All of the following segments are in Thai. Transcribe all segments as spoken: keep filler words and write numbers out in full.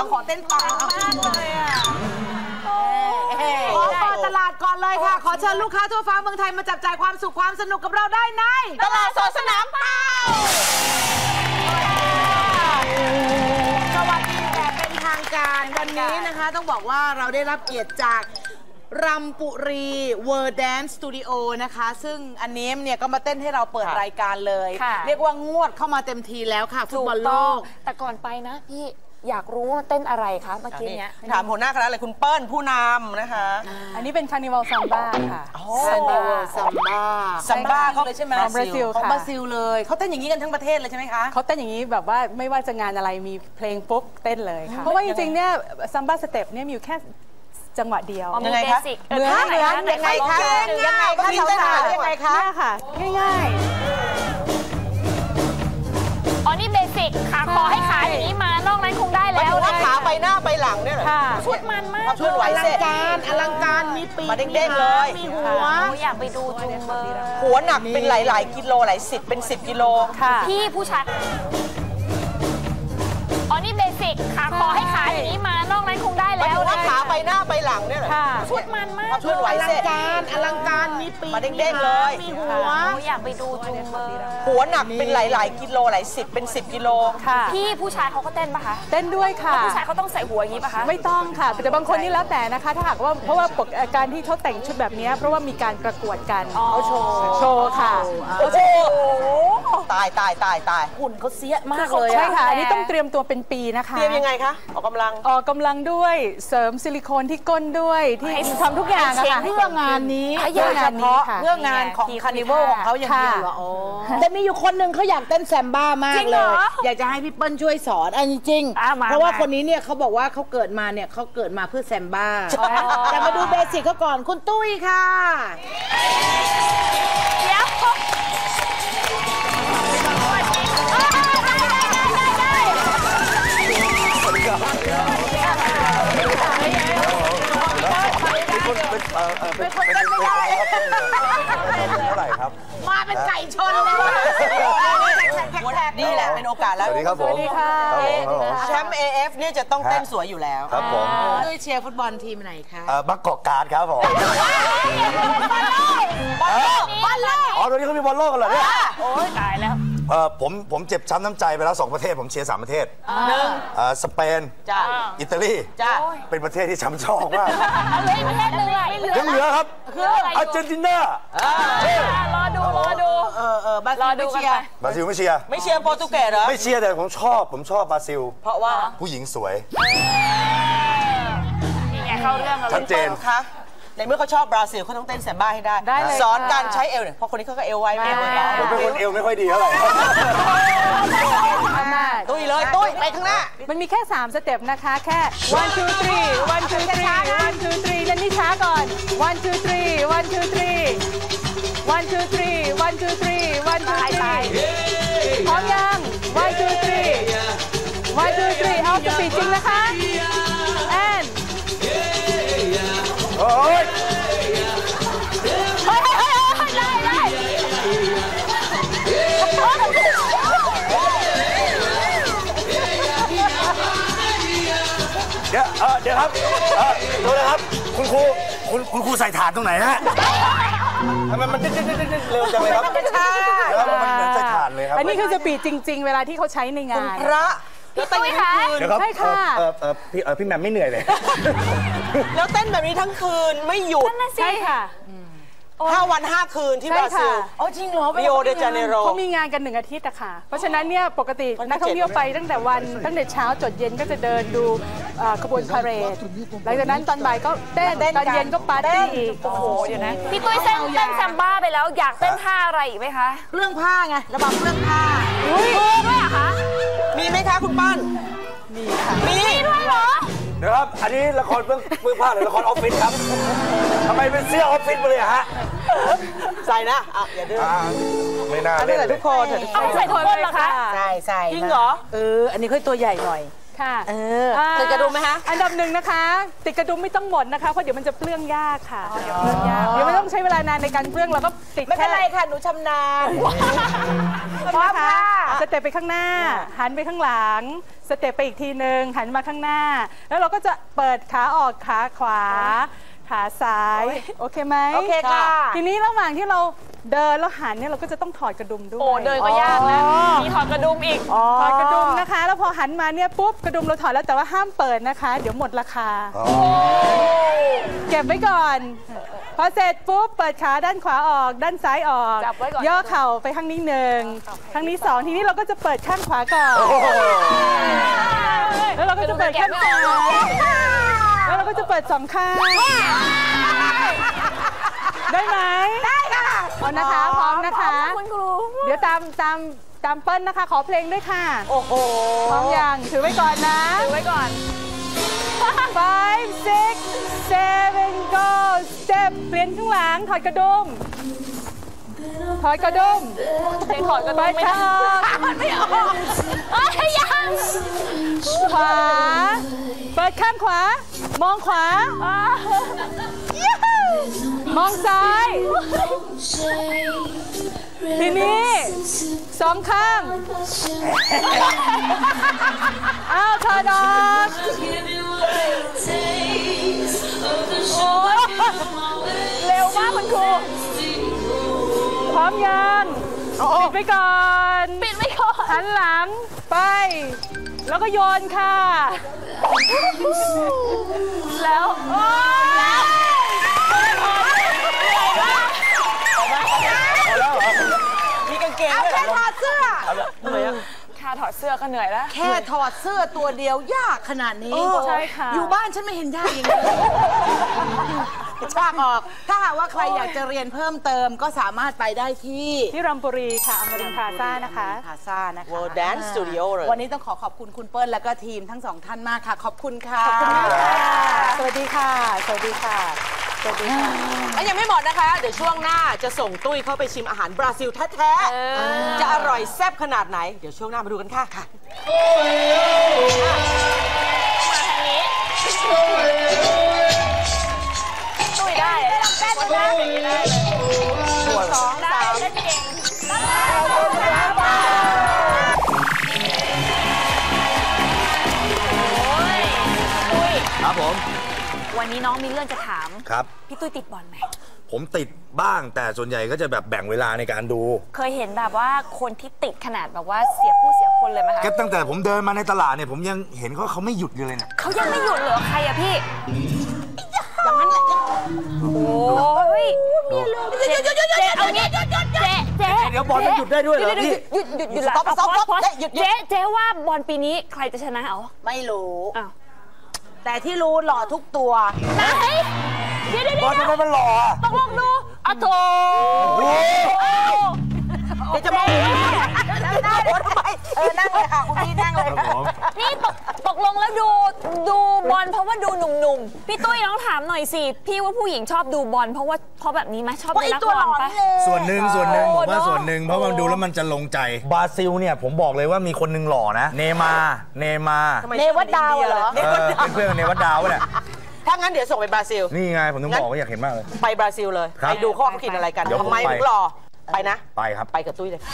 เราขอเต้นตามเลยอ่ะขอเปิดตลาดก่อนเลยค่ะขอเชิญลูกค้าทั่วฟ้าเมืองไทยมาจับจ่ายความสุขความสนุกกับเราได้ในตลาดสดสนามเป้าสวัสดีแต่เป็นทางการวันนี้นะคะต้องบอกว่าเราได้รับเกียรติจากรำปุรีเวอร์แดนซ์สตูดิโอนะคะซึ่งอันนี้เนี่ยก็มาเต้นให้เราเปิดรายการเลยเรียกว่างวดเข้ามาเต็มทีแล้วค่ะฟุตบอลโลกแต่ก่อนไปนะพี่อยากรู้ว่าเต้นอะไรคะเมื่อกี้เนี้ยถามหัวหน้าคณะเลยคุณเปิ้ลผู้นำนะคะอันนี้เป็นคาร์นิวัลซัมบ้าค่ะคาร์นิวัลซัมบ้าซัมบ้าเขาเลยใช่ไหมของบราซิลของบราซิลเลยเขาเต้นอย่างนี้กันทั้งประเทศเลยใช่ไหมคะเขาเต้นอย่างนี้แบบว่าไม่ว่าจะงานอะไรมีเพลงปุ๊บเต้นเลยค่ะเพราะว่าจริงๆเนี่ยซัมบ้าสเต็ปเนี่ยมีอยู่แค่จังหวะเดียวยังไงคะเหมือนเหมือนยังไงคะยังไงคะสาวๆยังไงคะค่ะง่ายๆอ๋อนี่เบสิกขาคอให้ขาอย่างนี้มานอกนั้นคงได้แล้วว่าขาไปหน้าไปหลังเนี่ยชุดมันมากชุดไหวเสร็จอลังการอลังการมีปีกมาเด้งๆเลยมีหัวอยากไปดูจุงเบอร์หัวหนักเป็นหลายๆกิโลหลายสิบเป็นสิบกิโลพี่ผู้ชายอ๋อนี่เบสิกขาคอให้ขาอย่างนี้มานอกนั้นคงได้แล้วว่าขาไปหน้าไปหลังเนี่ยชุดมันมากชุดไหวเสร็จอลังการอลังการมีปีกมาเด้งๆเลยมีหัวอยากไปดูจุงเบอร์หัวหนักเป็นหลายๆกิโลหลายสิบเป็นสิบกิโลพี่ผู้ชายเขาก็เต้นปะคะเต้นด้วยค่ะผู้ชายเขาต้องใส่หัวอย่างนี้ปะคะไม่ต้องค่ะแต่บางคนนี่แล้วแต่นะคะถ้าหากว่าเพราะว่าการที่เขาแต่งชุดแบบนี้เพราะว่ามีการประกวดกันเขาโชว์โชว์ค่ะโอ้โหตายตายตายตายหุ่นเขาเสียมากเลยใช่ค่ะอันนี้ต้องเตรียมตัวเป็นปีนะคะเตรียมยังไงคะออกกำลังออกกำลังด้วยเสริมซิลิโคนที่ก้นด้วยที่ทำทุกอย่างอะค่ะเพื่องานนี้เพื่องานนี้ค่ะเพื่องานของคาร์นิวัลของเขาอย่างเดียวเหรอแต่มีอยู่คนหนึ่งเขาอยากเต้นแซมบ้ามากเลยอยากจะให้พี่เปิ้ลช่วยสอนอันจริงเพราะว่าคนนี้เนี่ยเขาบอกว่าเขาเกิดมาเนี่ยเขาเกิดมาเพื่อแซมบ้าแต่มาดูเบสิกเขาก่อนคุณตุ้ยค่ะเดี๋ยวเป็นคนเต้นไม่ได้เท่าไหร่ครับมาเป็นไก่ชนเลยนี่แหละเป็นโอกาสแล้วสวัสดีครับผมแชมป์ เอ เอฟ เนี่ยจะต้องเต้นสวยอยู่แล้วครับผมด้วยเชียร์ฟุตบอลทีมไหนคะบักกอกการ์ดครับผมบอลโลกอ๋อตอนนี้เขามีบอลโลกกันเหรอเนี่ยโอ้ยตายแล้วเออผมผมเจ็บช้ำน้ำใจไปแล้วสองประเทศผมเชียร์สามประเทศหนึ่งสเปนจ้าอิตาลีจ้าเป็นประเทศที่ช้ำชองมากเหลือประเทศหนึ่งยังเหลือครับอาร์เจนตินารอดูรอดูเออเออบราซิลไม่เชียร์บราซิลไม่เชียร์ไม่เชียร์โปรตุเกสเหรอไม่เชียร์แต่ผมชอบผมชอบบราซิลเพราะว่าผู้หญิงสวยนี่ไงเข้าเรื่องเราชัดเจนคะในเมื่อเขาชอบบราซิลเขาต้องเต้นแซมบ้าให้ได้สอนการใช้เอวเนี่ยเพราะคนนี้เขาก็เอวไวไม่เหมือนกันผมเป็นคนเอวไม่ค่อยดีเท่าไหร่ตุ้ยเลยตุ้ยไปข้างหน้ามันมีแค่สามสเต็ปนะคะแค่ one two three one two three one two three เล่นนี่ช้าก่อน one two three one two three one two three one two three one two three พร้อมยัง one two three one two three เอาสปีดจริงนะคะ and โอ้ยเฮ้ยเฮ้ยเฮ้ยได้ได้เดี๋ยวเดี๋ยวครับดูนะครับคุณครูคุณคุณครูใส่ฐานตรงไหนฮะทำไมมันเร็วจังเลยครับใช่แล้วมันเหมือนใส่ฐานเลยครับอันนี้คือสปีดจริงๆเวลาที่เขาใช้ในงานพระพี่ตุ้ยคะใช่ค่ะพี่พี่แมมไม่เหนื่อยเลยแล้วเต้นแบบนี้ทั้งคืนไม่หยุดใช่ค่ะห้าวันห้าคืนที่บราซิลอ๋อจริงเหรอริโอเดจาเนโรเขามีงานกันหนึ่งอาทิตย์อะค่ะเพราะฉะนั้นเนี่ยปกตินักท่องเที่ยวไปตั้งแต่วันตั้งแต่เช้าจดเย็นก็จะเดินดูขบวนพาเหรดหลังจากนั้นตอนบ่ายก็เต้นตอนเย็นก็ปาร์ตี้อีกโอ้โหเดี๋ยวนะพี่ตุ้ยเต้นเต้นแซมบ้าไปแล้วอยากเต้นท่าอะไรอีกไหมคะเรื่องผ้าไงระบำเรื่องผ้าอุ้ยด้วยเหรอคะมีไหมคะคุณปั้นมีค่ะมีด้วยเหรอเดี๋ยวครับอันนี้ละครเบื้องเบื้องผ้าหรือละครออฟฟิศครับทำไมเป็นเสื้อออฟฟิศมาเลยฮะใส่นะอ่ะอย่าดื้อไม่น่าเล่นเลยทุกคนเอาใส่ทุกคนเหรอคะใส่ใส่จริงเหรอเอออันนี้ค่อยตัวใหญ่หน่อยค่ะเออติดกระดุมไหมคะอันดับหนึ่งนะคะติดกระดุมไม่ต้องหมดนะคะเพราะเดี๋ยวมันจะเปลื้องยากค่ะเดี๋ยวเปลื้องยากเดี๋ยวไม่ต้องใช้เวลานานในการเปลื้องเราก็ติดไม่เป็นไรค่ะหนูชำนาญพร้อมค่ะสเต็ปไปข้างหน้าหันไปข้างหลังสเต็ปไปอีกทีหนึ่งหันมาข้างหน้าแล้วเราก็จะเปิดขาออกขาขวาขาซ้ายโอเคไหมโอเคค่ะทีนี้ระหว่างที่เราเดินแล้วหันเนี่ยเราก็จะต้องถอดกระดุมด้วยโอ้เดินก็ยากนะมีถอดกระดุมอีกถอดกระดุมนะคะแล้วพอหันมาเนี่ยปุ๊บกระดุมเราถอดแล้วแต่ว่าห้ามเปิดนะคะเดี๋ยวหมดราคาเก็บไว้ก่อนพอเสร็จปุ๊บเปิดขาด้านขวาออกด้านซ้ายออกจับไว้ก่อนย่อเข่าไปข้างนี้หนึ่งข้างนี้สองทีนี้เราก็จะเปิดข้างขวาก่อนแล้วเราก็จะเปิดข้างซ้ายแล้วเราก็จะเปิดสองข้างได้ไหมได้ค่ะเอานะคะพร้อมนะคะคุณครูเดี๋ยวตามตามตามเปิ้ลนะคะขอเพลงด้วยค่ะโอ้โหพร้อมยังถือไว้ก่อนนะดูไว้ก่อน five six seven go step เปลี่ยนข้างหลังถอดกระดุมถอดกระดุมยังถอดกระดุมไม่ไปได้ทางมันไม่ออกเอ้ยยังขวาเปิดข้างขวา มองขวา มองซ้าย ทีนี้สองข้างอ้าวถอดออกเร็วมากคุณครูพร้อมยังปิดไปก่อนปิดไม่ก่อนหันหลังไป แล้วก็โยนค่ะแล้วแล้วมีกางเกงเอาด้วยแค่เหรถออดเสื้อค่าถอดเสื้อก็เหนื่อยแล้วแค่ถอดเสื้อตัวเดียวยากขนาดนี้ใช่ค่ะอยู่บ้านฉันไม่เห็นยากอย่างนี้ชากออก ถ้าหากว่าใครอยากจะเรียนเพิ่มเติมก็สามารถไปได้ที่ที่รัมบุรีค่ะอมรินทร์พลาซ่านะคะพาซ่านะคะ World Dance Studio เลยวันนี้ต้องขอขอบคุณคุณเปิ้ลและก็ทีมทั้งสองท่านมากค่ะ ขอบคุณค่ะขอบคุณมากค่ะ สวัสดีค่ะ สวัสดีค่ะ สวัสดีค่ะอันยังไม่หมดนะคะ เดี๋ยวช่วงหน้าจะส่งตุ้ยเข้าไปชิมอาหารบราซิลแท้ๆ จะอร่อยแซ่บขนาดไหน เดี๋ยวช่วงหน้ามาดูกันค่ะค่ะมาทางนี้ตุ้ยได้เต้นได้ได้สองได้เล่นเก่งครับผมวันนี้น้องมีเรื่องจะถามครับพี่ตุ้ยติดบอลไหมผมติดบ้างแต่ส่วนใหญ่ก็จะแบบแบ่งเวลาในการดูเคยเห็นแบบว่าคนที่ติดขนาดแบบว่าเสียผู้เสียคนเลยไหมคะก็ตั้งแต่ผมเดินมาในตลาดเนี่ยผมยังเห็นเขาเขาไม่หยุดเลยเนี่ยเขายังไม่หยุดเหรอใครอะพี่อย่างนั้นแหละโอ้ยเจ๊เจ๊เอางี้เจ๊เจ๊เดี๋ยวบอลมันหยุดได้ด้วยเหรอพี่หยุดหยุดหยุดสต็อปสต็อปสต็อปเจ๊เจ๊เจ๊ว่าบอลปีนี้ใครจะชนะเอาไม่รู้อ้าวแต่ที่รู้หล่อทุกตัวไหนเดี๋ยวเดี๋ยวบอลทำไมมันหล่ออะต้องลองดูอ่ะโถเดี๋ยวจะมองหัวได้หัวทำไมเออ นั่งเลยค่ะ คุณพี่นั่งเลยครับผมนี่ตกตกลงแล้วดูดูบอลเพราะว่าดูหนุ่มๆพี่ตุ้ยน้องถามหน่อยสิพี่ว่าผู้หญิงชอบดูบอลเพราะว่าเพราะแบบนี้ไหมชอบดูนักบอลปะส่วนหนึ่งส่วนหนึ่งผมว่าโอ้ส่วนหนึ่งเพราะมันดูแล้วมันจะลงใจบราซิลเนี่ยผมบอกเลยว่ามีคนหนึ่งหล่อนะ เนมาร์เนมาร์ทำไมเนวัดดาวเหรอเนเอวัดอดาวเป็นเพื่อนกับเนวัดดาวเนี่ยถ้างั้นเดี๋ยวส่งไปบราซิลนี่ไงผมถึงบอกว่าอยากเห็นมากเลยไปบราซิลเลยครับไปดูเขาเขากินอะไรกันเดี๋ยวผมทำไมไปถึงรอ ไปนะไปครับไปกับตุ้ยเลย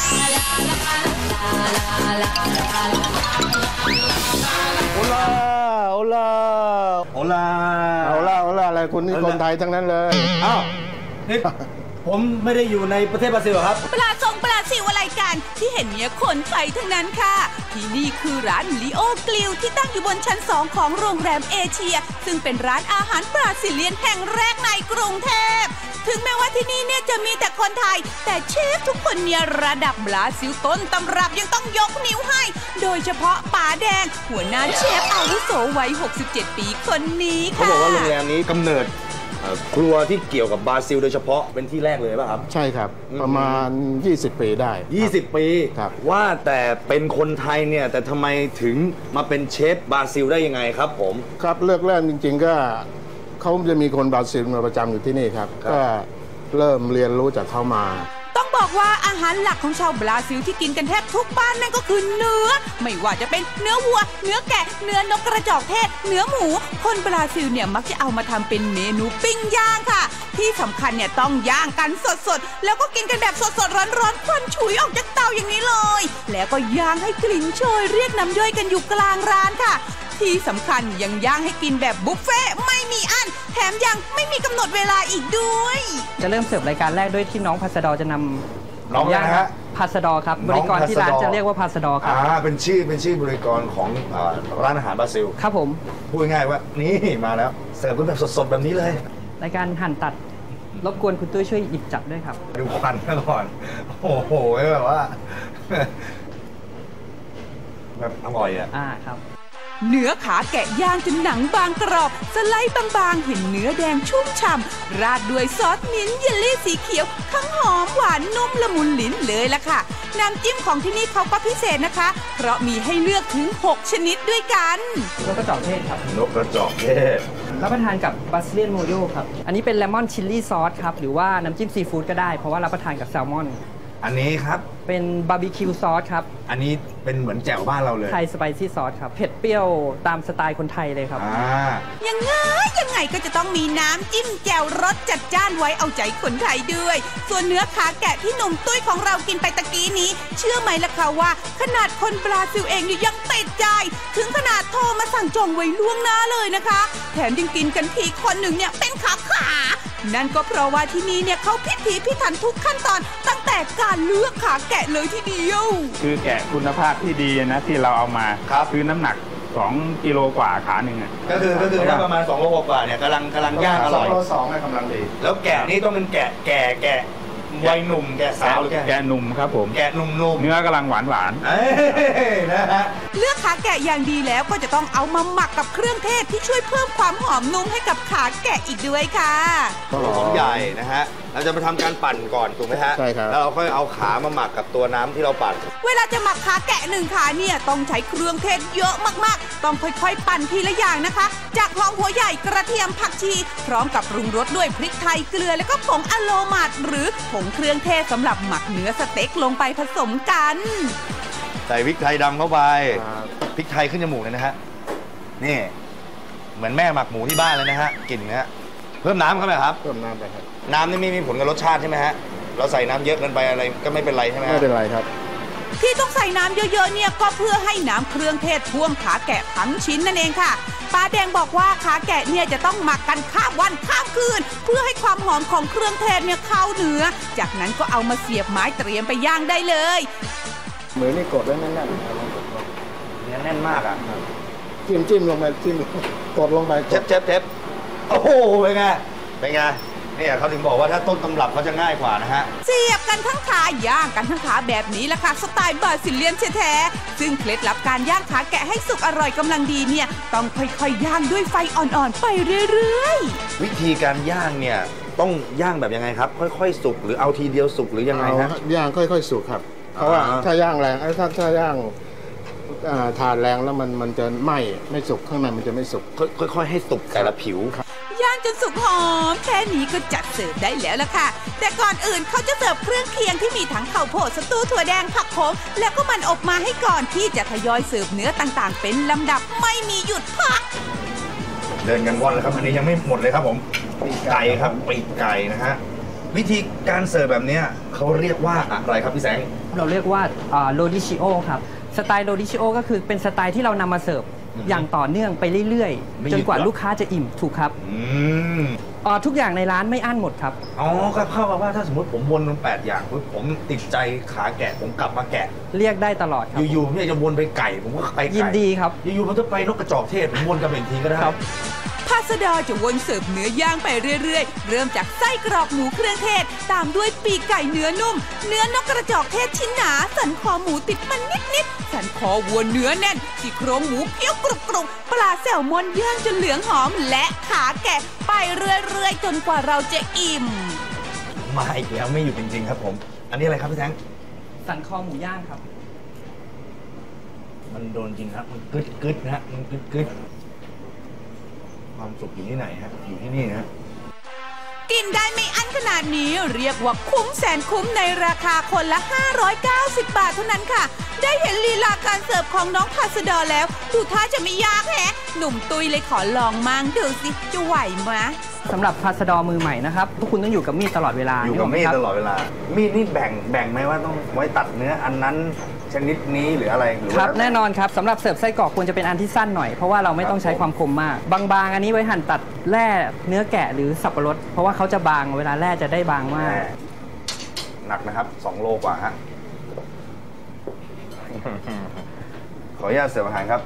โอลาโอลาโอลาเอาล่าเอาล่าอะไรคุณนี่คนไทยทั้งนั้นเลยอ้าวนี่ผมไม่ได้อยู่ในประเทศบราซิลเหรอครับปลาทรงปลาซิวอะไรกันที่เห็นเนี่ยคนไทยทั้งนั้นค่ะ ที่นี่คือร้านลิโอกลิวที่ตั้งอยู่บนชั้นสองของโรงแรมเอเชีย ซึ่งเป็นร้านอาหารบราซิเลียนแห่งแรกในกรุงเทพ ถึงแม้ว่าที่นี่เนี่ยจะมีแต่คนไทย แต่เชฟทุกคนเนี่ยระดับบราซิลต้นตำรับยังต้องยกนิ้วให้ โดยเฉพาะป๋าแดง หัวหน้าเชฟอาวุโสวัยหกสิบเจ็ดปีคนนี้เขาค่ะบอกว่าโรงแรมนี้กำเนิดเอ่อครัวที่เกี่ยวกับบราซิลโดยเฉพาะเป็นที่แรกเลยป่ะครับใช่ครับ ประมาณ ยี่สิบ ปีได้ยี่สิบ ปีครับว่าแต่เป็นคนไทยเนี่ย แต่ทำไมถึงมาเป็นเชฟบราซิลได้ยังไงครับผมครับเลือกเริ่มจริงๆก็เขาจะมีคนบราซิลมาประจำอยู่ที่นี่ครับครับก็เริ่มเรียนรู้จากเขามาต้องบอกบอกว่าอาหารหลักของชาวบราซิลที่กินกันแทบทุกบ้านนั่นก็คือเนื้อไม่ว่าจะเป็นเนื้อวัวเนื้อแกะเนื้อนกกระจอกเทศเนื้อหมูคนบราซิลเนี่ยมักจะเอามาทำเป็นเมนูปิ้งย่างค่ะที่สำคัญเนี่ยต้องย่างกันสดๆแล้วก็กินกันแบบสดๆร้อนๆควันฉุยออกจากเตาอย่างนี้เลยแล้วก็ย่างให้กลิ่นโชยเรียกน้ำย่อยกันอยู่กลางร้านค่ะที่สำคัญยังย่างให้กินแบบบุฟเฟ่ไม่มีอั้นแถมยังไม่มีกำหนดเวลาอีกด้วยจะเริ่มเสิร์ฟรายการแรกด้วยที่น้องพัสดอจะนำน้องย่างฮะพัสดอครับบริกรที่ร้านจะเรียกว่าพัสดอครับอ่าเป็นชื่อเป็นชื่อบริกรของร้านอาหารบราซิลครับผมพูดง่ายว่านี่มาแล้วเสิร์ฟกันแบบสดๆแบบนี้เลยรายการหั่นตัดรบกวนคุณตุ้ยช่วยหยิบจับด้วยครับดูควันก่อนโอ้โหแบบว่าแบบอร่อยอ่ะอ่าครับเนื้อขาแกะย่างจนหนังบางกรอบสไลด์บางๆเห็นเนื้อแดงชุ่มฉ่ำราดด้วยซอสมิ้นท์เยลลี่สีเขียวทั้งหอมหวานนุ่มละมุนลิ้นเลยล่ะค่ะน้ำจิ้มของที่นี่เขาก็พิเศษนะคะเพราะมีให้เลือกถึงหกชนิดด้วยกันนกกระจอกเทศครับนกกระจอกเทศรับประทานกับบาซิเลียนโมโยครับอันนี้เป็นเลมอนชิลลี่ซอสครับหรือว่าน้ำจิ้มซีฟู้ดก็ได้เพราะว่ารับประทานกับแซลมอนอันนี้ครับเป็นบาร์บีคิวซอสครับอันนี้เป็นเหมือนแจ่วบ้านเราเลยไทยสไปซี่ซอสครับเผ็ดเปรี้ยวตามสไตล์คนไทยเลยครับยังไงยังไงก็จะต้องมีน้ำจิ้มแจ่วรสจัดจ้านไว้เอาใจคนไทยด้วยส่วนเนื้อขาแกะที่หนุ่มตุ้ยของเรากินไปตะกี้นี้เชื่อไหมล่ะคะว่าขนาดคนบราซิลเองยังติดใจถึงขนาดโทรมาสั่งจองไว้ล่วงหน้าเลยนะคะแถมยังกินกันทีคนหนึ่งเนี่ยเป็นขาขานั่นก็เพราะว่าที่นี่เนี่ยเขาพิถีพิถันทุกขั้นตอนตั้งแต่การเลือกขาแกะเลยทีเดียวคือแกะคุณภาพที่ดีนะที่เราเอามาคือน้ำหนักสองกิโลกว่าขาหนึ่งอ่ะก็คือก็คือถ้าประมาณสองโลกว่าเนี่ยกำลังกำลังย่างอร่อยสองโลสองให้กำลังดีแล้วแกะนี่ต้องเป็นแกะแกะแกะวัยหนุ่มแกะสาวหรือแกะหนุ่มครับผมแกะหนุ่มๆเนื้อกำลังหวานหวานนะฮะเลือกขาแกะอย่างดีแล้วก็จะต้องเอามาหมักกับเครื่องเทศที่ช่วยเพิ่มความหอมนุ่มให้กับขาแกะอีกด้วยค่ะหอมใหญ่นะฮะเราจะมาทำการปั่นก่อนถูกไหมฮะใช่ครับแล้วเราค่อยเอาขามาหมักกับตัวน้ำที่เราปั่นเวลาจะหมักขาแกะหนึ่งขาเนี่ยต้องใช้เครื่องเทศเยอะมากๆต้องค่อยๆปั่นทีละอย่างนะคะจากหอมหัวใหญ่กระเทียมผักชีพร้อมกับปรุงรสด้วยพริกไทยเกลือแล้วก็ผงอะโลมาดหรือผงเครื่องเทศสำหรับหมักเนื้อสเต็กลงไปผสมกันใส่พริกไทยดำเข้าไปพริกไทยขึ้นจมูกเลยนะฮะนี่เหมือนแม่หมักหมูที่บ้านเลยนะฮะกลิ่นนะฮะเพิ่มน้ำเข้าไปครับเพิ่มน้ำไปครับน้ำนี่ไม่มีผลกับรสชาติใช่ไหมฮะเราใส่น้ำเยอะเกินไปอะไรก็ไม่เป็นไรใช่ไหมไม่เป็นไรครับที่ต้องใส่น้ำเยอะๆเนี่ยก็เพื่อให้น้ำเครื่องเทศท่วมขาแกะทั้งชิ้นนั่นเองค่ะป้าแดงบอกว่าขาแกะเนี่ยจะต้องหมักกันข้ามวันข้ามคืนเพื่อให้ความหอมของเครื่องเทศเนี่ยเข้าเนื้อจากนั้นก็เอามาเสียบไม้เตรียมไปย่างได้เลยมือนี่กดไว้แน่นๆเนื้อแน่นมากอ่ะจิ้มจิ้มลงไปจิ้มกดลงไปเจ็บเจ็บเจ็บโอ้โหเป็นไงเป็นไงเนี่ยเขาถึงบอกว่าถ้าต้นตำรับเขาจะง่ายกว่านะฮะเสียบกันทั้งขาย่างกันทั้งขาแบบนี้แหละค่ะสไตล์บราซิเลียนแท้ๆซึ่งเคล็ดลับการย่างขาแกะให้สุกอร่อยกำลังดีเนี่ยต้องค่อยๆย่างด้วยไฟอ่อนๆไปเรื่อยๆวิธีการย่างเนี่ยต้องย่างแบบยังไงครับค่อยๆสุกหรือเอาทีเดียวสุกหรือยังไงฮะย่างค่อยๆสุกครับเพราะว่าถ้าย่างแรงถ้าถ้าย่างทานแรงแล้วมันมันจะไหม้ไม่สุกข้างในมันจะไม่สุกค่อยๆให้สุกแต่ละผิวย่างจนสุกหอมแค่นี้ก็จัดเสิร์ฟได้แล้วล่ะค่ะแต่ก่อนอื่นเขาจะเสิร์ฟเครื่องเคียงที่มีทั้งข้าวโพดสตูถั่วแดงผักโขมแล้วก็มันอบมาให้ก่อนที่จะทยอยเสิร์ฟเนื้อต่างๆเป็นลำดับไม่มีหยุดพักเดินกันว่อนเลยครับอันนี้ยังไม่หมดเลยครับผมปีกไก่ครับปีกไก่นะฮะวิธีการเสิร์ฟแบบนี้เขาเรียกว่าอะไรครับพี่แสงเราเรียกว่าโรดิชิโอครับสไตล์โรดิชิโอก็คือเป็นสไตล์ที่เรานำมาเสิร์ฟอย่างต่อเนื่องไปเรื่อยๆจนกว่าลูกค้าจะอิ่มถูกครับอ๋อทุกอย่างในร้านไม่อั้นหมดครับอ๋อครับเข้ามาว่าถ้าสมมติผมวนมันแปดอย่างผมติดใจขาแกะผมกลับมาแกะเรียกได้ตลอดครับอยู่ๆเนี่ยจะวนไปไก่ผมก็ไปไก่ยินดีครับอยู่ๆผมจะไปนกกระจอกเทศผมวนกันอีกทีก็ได้พัสดอจะวนเสิร์ฟเนื้อย่างไปเรื่อยๆเริ่มจากไส้กรอกหมูเครื่องเทศตามด้วยปีกไก่เนื้อนุ่มเนื้อนกกระจอกเทศชิ้นหนาสันคอหมูติดมันนิดๆสันคอวัวเนื้อแน่นซี่โครงหมูเคี้ยวกรุบๆปลาแซลมอนย่างจนเหลืองหอมและขาแกะไปเรื่อยๆจนกว่าเราจะอิ่มมาอีกแล้วไม่อยู่จริงๆครับผมอันนี้อะไรครับพี่แทงสันคอหมูย่างครับมันโดนจริงครับมันกึดกึดนะมันกึดกึดความสุขอยู่ที่ไหนฮะอยู่ที่นี่นะกินได้ไม่อั้นขนาดนี้เรียกว่าคุ้มแสนคุ้มในราคาคนละห้าร้อยเก้าสิบบาทเท่านั้นค่ะได้เห็นลีลาการเสิร์ฟของน้องพาสดอแล้วดูท่าจะไม่ยากแฮะหนุ่มตุยเลยขอลองมั่งดูสิจะไหวไหมสำหรับพาสดอมือใหม่นะครับพวกคุณต้องอยู่กับมีดตลอดเวลาอยู่กับมีดตลอดเวลามีดนี่แบ่งแบ่งไหมว่าต้องไว้ตัดเนื้ออันนั้นชนิดนี้หรืออะไรหรือครับแน่นอนครับสำหรับเสิร์ฟไส้กรอกควรจะเป็นอันที่สั้นหน่อยเพราะว่าเราไม่ต้องใช้ความคมมากบางๆอันนี้ไว้หั่นตัดแร่เนื้อแกะหรือสับปะรดเพราะว่าเขาจะบางเวลาแร่จะได้บางมากหนักนะครับสองโลกว่าฮะขออนุญาตเสิร์ฟอาหารครับ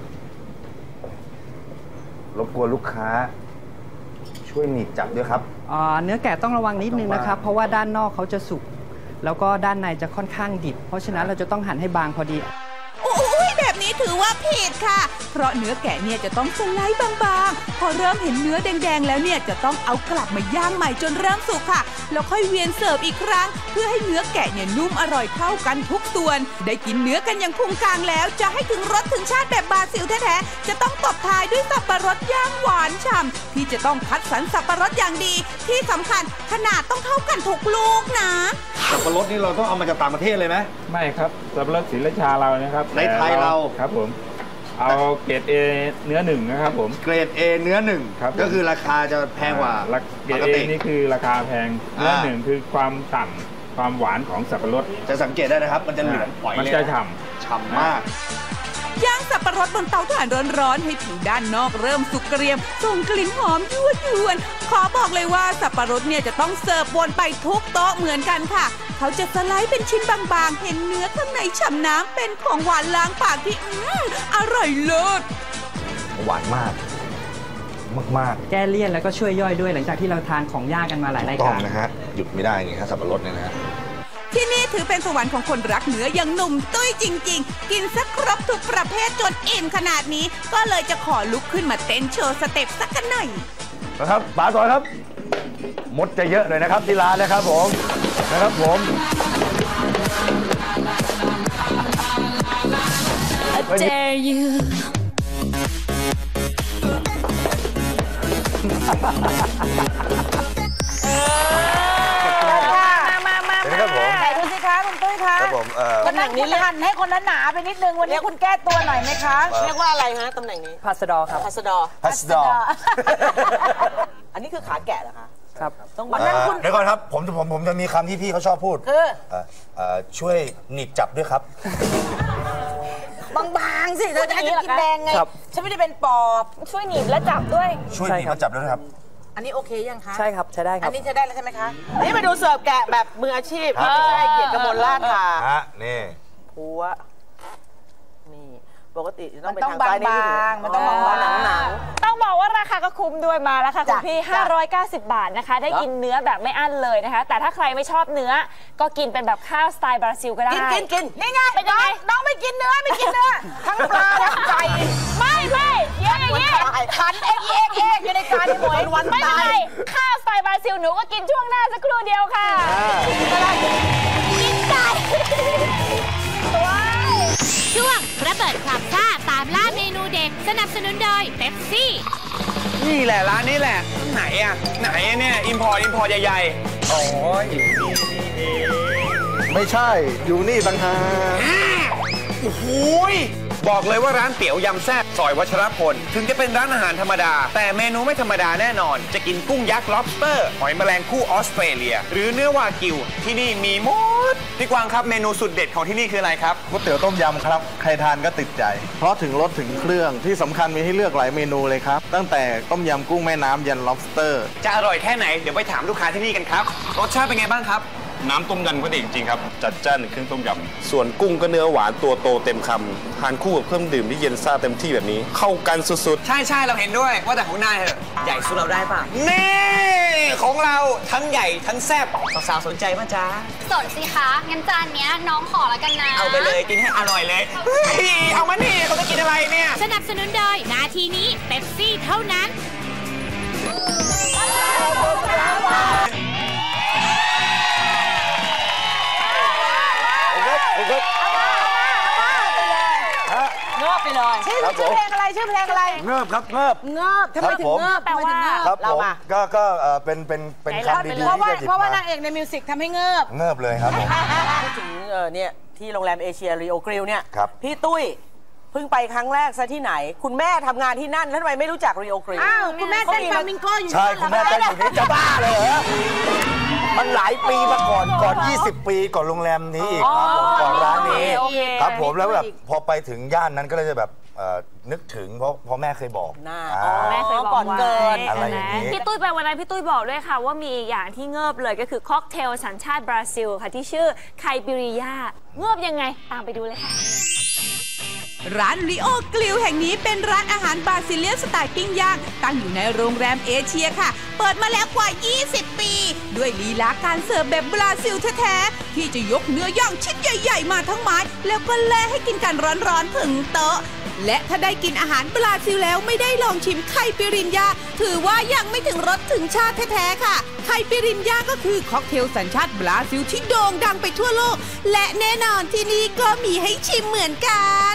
รบกวนลูกค้าช่วยหนีบจับด้วยครับเนื้อแกะต้องระวังนิดนึงนะครับเพราะว่าด้านนอกเขาจะสุกแล้วก็ด้านในจะค่อนข้างดิบเพราะฉะนั้นเราจะต้องหั่นให้บางพอดีโอ้ยแบบนี้ถือว่าผิดค่ะเพราะเนื้อแกะเนี่ยจะต้องสไลด์บางๆพอเริ่มเห็นเนื้อแดงๆแล้วเนี่ยจะต้องเอากลับมาย่างใหม่จนเริ่มสุกค่ะแล้วค่อยเวียนเสิร์ฟอีกครั้งเพื่อให้เนื้อแกะเนี่ยนุ่มอร่อยเข้ากันทุกส่วนได้กินเนื้อกันอย่างพุงกลางแล้วจะให้ถึงรสถึงชาติแบบบราซิลแท้ๆจะต้องตบท้ายด้วยสับปะรดย่างหวานฉ่ำที่จะต้องคัดสรรสับปะรดอย่างดีที่สำคัญขนาดต้องเท่ากันทุกลูกนะสับปะรดนี่เราต้องเอามาจากต่างประเทศเลยไหมไม่ครับสับปะรดศรีราชาเรานะครับในไทยเราครับผมเอาเกรด A เนื้อหนึ่งนะครับผมเกรด A เนื้อหนึ่งก็คือราคาจะแพงกว่าเกรด A นี่คือราคาแพงเนื้อหนึ่งคือความฉ่ำความหวานของสับปะรดจะสังเกตได้นะครับมันจะเหลืองปล่อยเลยมันจะฉ่ำฉ่ำมากย่างสับปะรดบนเตาถ่านร้อนๆให้ผิวด้านนอกเริ่มสุกเกรียมส่งกลิ่นหอมยั่วยวนขอบอกเลยว่าสับปะรดเนี่ยจะต้องเสิร์ฟวนไปทุกโต๊ะเหมือนกันค่ะเขาจะสไลด์เป็นชิ้นบางๆเห็นเนื้อข้างในฉ่ำน้ำเป็นของหวานล้างปากที่อืมอร่อยเลิศหวานมากมากๆแก้เลี่ยนแล้วก็ช่วยย่อยด้วยหลังจากที่เราทานของย่างกันมาหลายรายการต้องนะฮะหยุดไม่ได้ไงครับสับปะรดเนี่ยนะฮะที่นี่ถือเป็นสวรรค์ของคนรักเนื้ออย่างหนุ่มตุ้ยจริงๆกินสักครบทุกประเภทจนอิ่มขนาดนี้ก็เลยจะขอลุกขึ้นมาเต้นโชว์สเต็ปสักกันหน่อยนะครับป๋าต่อยครับมดจะเยอะเลยนะครับที่ร้านนะครับผมนะครับผมเจยูไหนดูสิคะคุณตุ้ยคะตำแหน่งนี้หั่นให้คนนั้นหนาไปนิดนึงวันนี้คุณแก้ตัวหน่อยไหมคะเรียกว่าอะไรฮะตำแหน่งนี้พาสดอครับพาสดอพาสดออันนี้คือขาแกะเหรอคะครับต้องวันนั้นคุณเดี๋ยวก่อนครับผมผมผมจะมีคำที่พี่เขาชอบพูดคือช่วยหนีบจับด้วยครับบางๆสิเธอจะให้ฉันกินแดงไงฉันไม่ได้เป็นปอบช่วยหนีบและจับด้วยช่วยหนีบและจับด้วยครับอันนี้โอเคยังคะใช่ครับใช้ได้ครับอันนี้ใช้ได้แล้วใช่ไหมคะนี่มาดูเสิร์ฟแกะแบบมืออาชีพไม่ใช่เกียรติกมลลาดค่ะฮะนี่ผัวนี่ปกติต้องเป็นทางใต้นี่มันต้องบางๆหนังๆต้องบอกว่าราคาก็คุ้มด้วยมาแล้วค่ะคุณพี่ห้าร้อยเก้าสิบบาทนะคะได้กินเนื้อแบบไม่อั้นเลยนะคะแต่ถ้าใครไม่ชอบเนื้อก็กินเป็นแบบข้าวสไตล์บราซิลก็ได้กินกินกินนี่ไงเป็นยังไงน้องไม่กินเนื้อไม่กินเนื้อทั้งปลาทั้งไก่ไม่ไม่เยอะอย่างนี้ขันเอ็กเอ็กเอ็กอยู่ในการที่หมวยวันไม่เป็นไรข้าวสไตล์บราซิลหนูก็กินช่วงหน้าสักครู่เดียวค่ะกินไก่ช่วงระเบิดความซ่าตามล่าเมนูเด็กสนับสนุนโดยเป๊ปซี่นี่แหละร้านนี้แหละไหนอะไหนเนี่ยอิมพอร์ตอิมพอร์ตใหญ่ๆอ๋ออยู่นี่นี่ไม่ใช่อยู่นี่ต่างหากโอ้โหบอกเลยว่าร้านเตี๋ยวยำแซ่บซอยวัชรพลถึงจะเป็นร้านอาหารธรรมดาแต่เมนูไม่ธรรมดาแน่นอนจะกินกุ้งยักษ์ lobster หอยแมลงภู่ออสเตรเลียหรือเนื้อวากิวที่นี่มีหมดพี่กวางครับเมนูสุดเด็ดของที่นี่คืออะไรครับก๋วยเตี๋ยวต้มยำครับใครทานก็ติดใจเพราะถึงรสถึงเครื่องที่สำคัญมีให้เลือกหลายเมนูเลยครับตั้งแต่ต้มยำกุ้งแม่น้ำยัน lobster จะอร่อยแค่ไหนเดี๋ยวไปถามลูกค้าที่นี่กันครับรสชาติเป็นไงบ้างครับน้ำต้มยำก็ดีจริงๆครับจัดจ้านเครื่องต้มยำส่วนกุ้งก็เนื้อหวานตัวโตเต็มคำทานคู่กับเครื่องดื่มที่เย็นซ่าเต็มที่แบบนี้เข้ากันสุดๆใช่ใช่เราเห็นด้วยว่าแต่ของนายเหรอใหญ่สุดเราได้ป่ะนี่ของเราทั้งใหญ่ทั้งแซ่บสาวๆสนใจมั้ยจ๊ะสนสิคะงั้นจานเนี้ยน้องขอแล้วกันนะเอาไปเลยกินให้อร่อยเลยเอามานี่เขาจะกินอะไรเนี่ยสนับสนุนโดยนาทีนี้เป๊ปซี่เท่านั้นงอกไปเลยชื่อชื่อเพลงอะไรชื่อเพลงอะไรเงิบครับเงิบเงิบทำไมถึงเงิบแปลว่าครับเราผมมาก็ก็เอ่อเป็นเป็นเป็นคำดีๆเพราะว่าที่จะหยิบเพราะว่านางมาเอกในมิวสิกทำให้เงิบเงิบเลยครับผมพูดถึงเออเนี่ยที่โรงแรมเอเชียรีโอกริลเนี่ยครับพี่ตุ้ยเพิ่งไปครั้งแรกซะที่ไหน คุณแม่ทำงานที่นั่นแล้วทำไมไม่รู้จักรีโอกริลอ้าวคุณแม่เต้นฟลามิงโกอยู่ใช่คุณแม่เต้นอยู่นี่จะบ้าเลยเหรอมันหลายปีมาก่อนก่อนยี่สิบปีก่อนโรงแรมนี้อีกครับผมก่อนร้านนี้ครับผมแล้วแบบพอไปถึงย่านนั้นก็เลยจะแบบเอ่อนึกถึงเพราะเพราะแม่เคยบอกหน้าอ่าแม่เคยบอกว่าอะไรอย่างนี้พี่ตุ้ยไปวันนั้นพี่ตุ้ยบอกด้วยค่ะว่ามีอย่างที่เงิบเลยก็คือค็อกเทลสัญชาติบราซิลค่ะที่ชื่อไคปิริยาเงิบยังไงตามไปดูเลยค่ะร้านริโอกลิวแห่งนี้เป็นร้านอาหารบราซิเลียนสไตล์ปิ้งย่างตั้งอยู่ในโรงแรมเอเชียค่ะเปิดมาแล้วกว่ายี่สิบปี ด้วยลีลาการเสิร์ฟแบบบราซิลแท้ๆที่จะยกเนื้อย่างชิ้นใหญ่ๆมาทั้งไม้แล้วก็แล่ให้กินกันร้อนๆถึงโต๊ะและถ้าได้กินอาหารบราซิลแล้วไม่ได้ลองชิมไคปิรินยาถือว่ายังไม่ถึงรสถึงชาติแท้ๆค่ะไคปิรินยาก็คือค็อกเทลสัญชาติบราซิลที่โด่งดังไปทั่วโลกและแน่นอนที่นี่ก็มีให้ชิมเหมือนกัน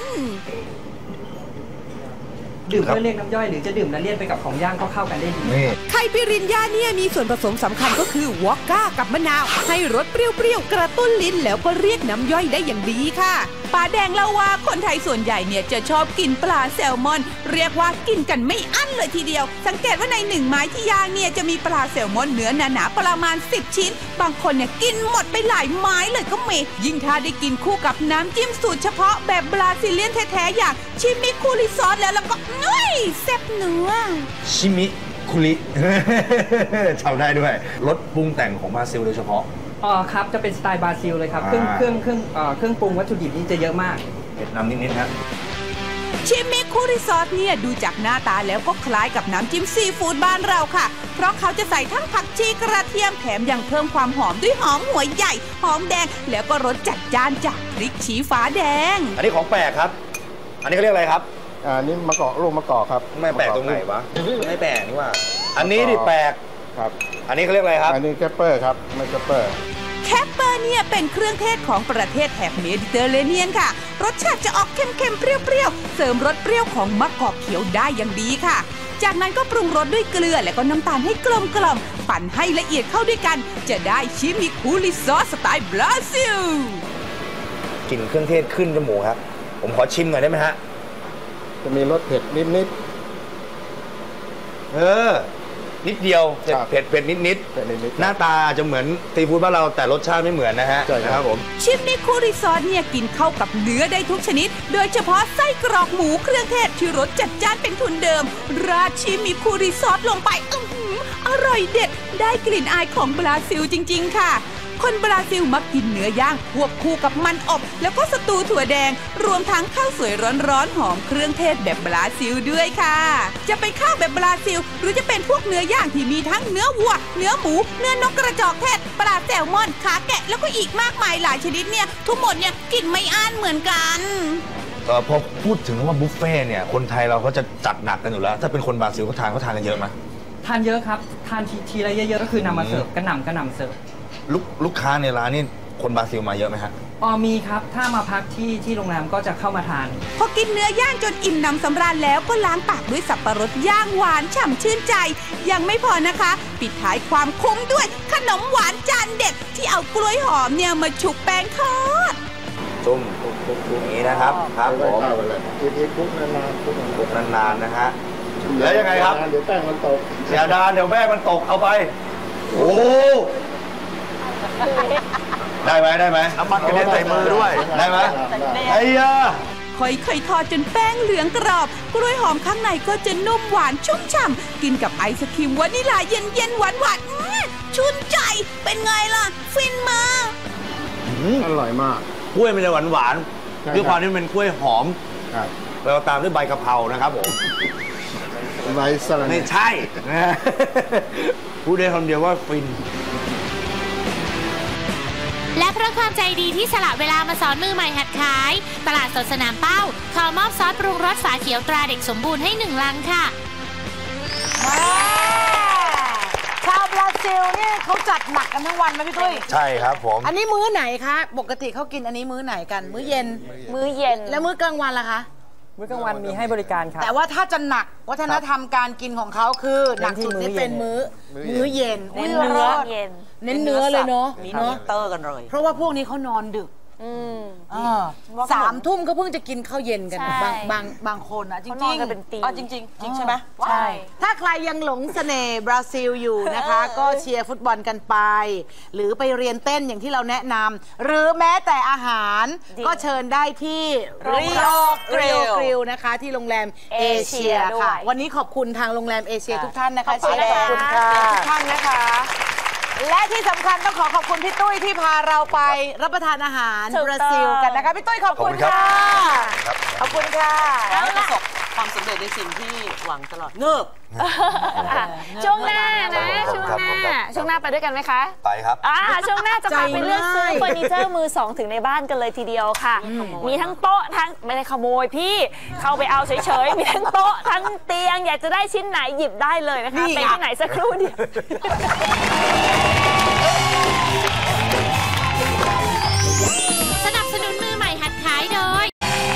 ดื่มเพื่อเรียกน้ำย่อยหรือจะดื่มแล้วเลี่ยนไปกับของย่างก็เข้ากันได้ดีไคปิรินยาเนี่ยมีส่วนผสมสำคัญก็คือวอดก้ากับมะนาวให้รสเปรี้ยวๆกระตุ้นลิ้นแล้วก็เรียกน้ำย่อยได้อย่างดีค่ะป้าแดงเล่าว่าคนไทยส่วนใหญ่เนี่ยจะชอบกินปลาแซลมอนเรียกว่ากินกันไม่อั้นเลยทีเดียวสังเกตว่าในหนึ่งไม้ที่ย่างเนี่ยจะมีปลาแซลมอนเนื้อหนาๆประมาณสิบชิ้นบางคนเนี่ยกินหมดไปหลายไม้เลยก็มียิ่งถ้าได้กินคู่กับน้ำจิ้มสูตรเฉพาะแบบบราซิเลียนแท้ๆอย่างชิมิคุริซอสแล้วแล้วก็นุ้ยแซ่บเนื้อชิมิคุริ จำได้ด้วยรสปรุงแต่งของบราซิลโดยเฉพาะอ๋อครับจะเป็นสไตล์บราซิลเลยครับเครื่องเครื่องเครื่องเอ่อเครื่องปรุงวัตถุดิบนี่จะเยอะมากเผ็ดน้ำนิดๆครับชิมิคุริซอสเนี่ยดูจากหน้าตาแล้วก็คล้ายกับน้ำจิ้มซีฟู้ดบ้านเราค่ะเพราะเขาจะใส่ทั้งผักชีกระเทียมแถมยังเพิ่มความหอมด้วยหอมหัวใหญ่หอมแดงแล้วก็รสจัดจ้านจากพริกชี้ฟ้าแดงอันนี้ของแปลกครับอันนี้เขาเรียกอะไรครับอ่านี่มะกอกลูกมะกอกครับไม่แปลกตรงไหนวะไม่แปลกนี่ว่าอันนี้ดิแปลกครับอันนี้เขาเรียกอะไรครับอันนี้แคปเปอร์ครับไม่แคปเปอร์แคปเปอร์เนี่ยเป็นเครื่องเทศของประเทศแถบเมดิเตอร์เรเนียนค่ะรสชาติจะออกเค็มๆเปรี้ยวๆเสริมรสเปรี้ยวของมะกอกเขียวได้อย่างดีค่ะจากนั้นก็ปรุงรสด้วยเกลือและก็น้ำตาลให้กลมกล่อมปั่นให้ละเอียดเข้าด้วยกันจะได้ชิมิคุริซอสสไตล์บราซิลกลิ่นเครื่องเทศขึ้นจมูกครับผมขอชิมหน่อยได้ไหมฮะจะมีรสเผ็ดนิดๆเออนิดเดียวเผ็ดเผ็ดนิดนิดหน้าตาจะเหมือนซีฟู้ดบ้านเราแต่รสชาติไม่เหมือนนะฮะนะครับผมชิมิคุริซอสเนี่ยกินเข้ากับเนื้อได้ทุกชนิดโดยเฉพาะไส้กรอกหมูเครื่องเทศที่รสจัดจ้านเป็นทุนเดิมราดชิมิคุริซอสลงไปอื้อหืออร่อยเด็ดได้กลิ่นอายของบราซิลจริงๆค่ะคนบราซิลมักกินเนื้อย่างควบคู่กับมันอบแล้วก็สตูถั่วแดงรวมทั้งข้าวสวยร้อนๆหอมเครื่องเทศแบบบราซิลด้วยค่ะจะไปข้าวแบบบราซิลหรือจะเป็นพวกเนื้อย่างที่มีทั้งเนื้อวัวเนื้อหมูเนื้อนกกระจอกเทศปลาแซลมอนขาแกะแล้วก็อีกมากมายหลายชนิดเนี่ยทุกหมดเนี่ยกินไม่อั้นเหมือนกันเออพอพูดถึงว่าบุฟเฟ่เนี่ยคนไทยเราก็จะจัดหนักกันอยู่แล้วถ้าเป็นคนบราซิลเขาทานเขาทานกันเยอะไหมทานเยอะครับทานทีทีละเยอะๆก็คือนำมาเสิร์ฟกระหน่ำกระหน่ำเสิร์ฟลูกลูกค้าในร้านนี่คนบราซิลมาเยอะไหมฮะอ๋อมีครับถ้ามาพักที่ที่โรงแรมก็จะเข้ามาทานพอกินเนื้อย่างจนอิ่มหนำสำราญแล้วก็ล้างปากด้วยสับปะรดย่างหวานฉ่ำชื่นใจยังไม่พอนะคะปิดท้ายความคุ้มด้วยขนมหวานจานเด็ดที่เอากล้วยหอมเนี่ยมาชุบแป้งทอดจุ่มอย่างนี้นะครับครับผมอีกคุกนานๆคุกนานๆนะฮะแล้วยังไงครับเดี๋ยวแป้งมันตกเสียดายเดี๋ยวแป้งมันตกเอาไปโอ้ได้ไหมได้ไหมน้ำมันกระเด็นใส่มือด้วยได้ไหมไอ้ยาค่อยๆทอดจนแป้งเหลืองกรอบกล้วยหอมข้างในก็จะนุ่มหวานชุ่มฉ่ำกินกับไอศครีมวานิลาเย็นๆหวานๆชื่นใจเป็นไงล่ะฟินมาอร่อยมากกล้วยมันจะหวานๆด้วยความที่มันเป็นกล้วยหอมเราตามด้วยใบกะเพรานะครับผมใบสลัดไม่ใช่พูดได้คำเดียวว่าฟินและเพราะความใจดีที่สละเวลามาสอนมือใหม่หัดขายตลาดสดสนามเป้าขอมอบซอสปรุงรสฝาเขียวตราเด็กสมบูรณ์ให้หนึ่งลังค่ะชาวบราซิลเนี่ยเขาจัดหนักกันทั้งวันไหมพี่ตุ้ยใช่ครับผมอันนี้มื้อไหนคะปกติเขากินอันนี้มื้อไหนกันมื้อเย็นมื้อเย็นแล้วมื้อกลางวันล่ะคะมื้อกลางวันมีให้บริการครับแต่ว่าถ้าจะหนักวัฒนธรรมการกินของเขาคือหนักสุดที่เป็นมื้อมื้อเย็นเน้นเนื้อเย็นเน้นเนื้อเลยเนาะมีเนื้อเตอร์กันเลยเพราะว่าพวกนี้เขานอนดึกสามทุ่มก็เพิ่งจะกินข้าวเย็นกันบางบางบางคนนะจริงจริงอ๋อจริงจริงจริงใช่ไหมใช่ถ้าใครยังหลงเสน่ห์บราซิลอยู่นะคะ ก็เชียร์ฟุตบอลกันไป หรือไปเรียนเต้นอย่างที่เราแนะนำหรือแม้แต่อาหารก็เชิญได้ที่ริโอกริลนะคะที่โรงแรมเอเชียค่ะวันนี้ขอบคุณทางโรงแรมเอเชียทุกท่านนะคะขอบคุณค่ะทุกท่านนะคะและที่สำคัญต้องขอขอบคุณพี่ตุ้ยที่พาเราไปรับประทานอาหารบราซิลกันนะคะพี่ตุ้ยขอบคุณค่ะขอบคุณค่ะแล้วประสบความสำเร็จในสิ่งที่หวังตลอดเงิบช่วงหน้านะช่วงหน้าช่วงหน้าไปด้วยกันไหมคะไปครับอ่าช่วงหน้าจะพาไปเลือกซื้อเฟอร์นิเจอร์มือสองถึงในบ้านกันเลยทีเดียวค่ะมีทั้งโต๊ะทั้งไม่ได้ขโมยพี่เข้าไปเอาเฉยๆมีทั้งโต๊ะทั้งเตียงอยากจะได้ชิ้นไหนหยิบได้เลยนะคะไปที่ไหนสักครู่เดียวสนับสนุนมือใหม่หัดขายโดย